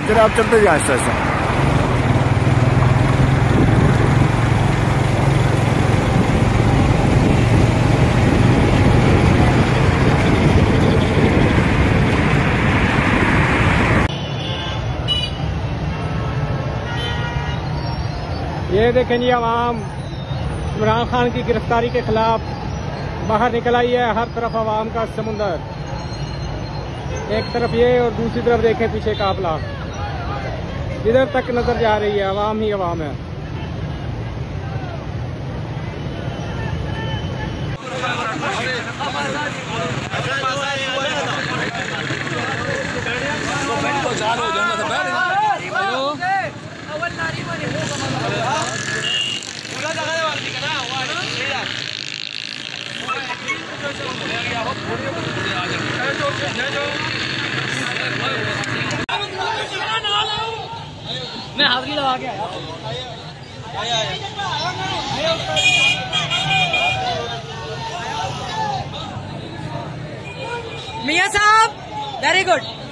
चलो आप चलते जाए आहिस्ता आहिस्ता। ये देखें जी, आवाम इमरान खान की गिरफ्तारी के खिलाफ बाहर निकल आई है। हर तरफ आवाम का समुंदर, एक तरफ ये और दूसरी तरफ देखें पीछे काफिला, जिधर तक नजर जा रही है आवाम ही आवाम है। मैं हाजिरी लगा के आया। मियां साहब वेरी गुड।